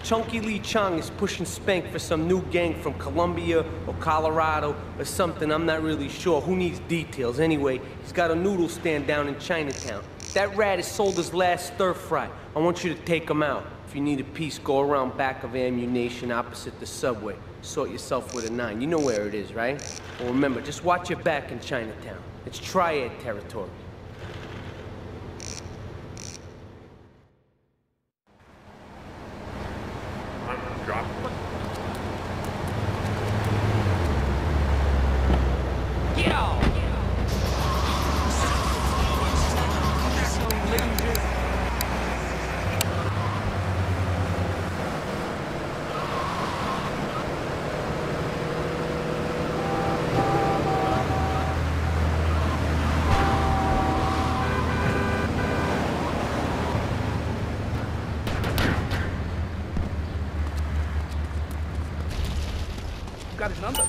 Chunky Lee Chong is pushing Spank for some new gang from Colombia or Colorado or something, I'm not really sure. Who needs details? Anyway, he's got a noodle stand down in Chinatown. That rat has sold his last stir-fry. I want you to take him out. If you need a piece, go around back of Ammunition opposite the subway. Sort yourself with a 9. You know where it is, right? Well, remember, just watch your back in Chinatown. It's Triad territory. Drop. Get out! Got his number.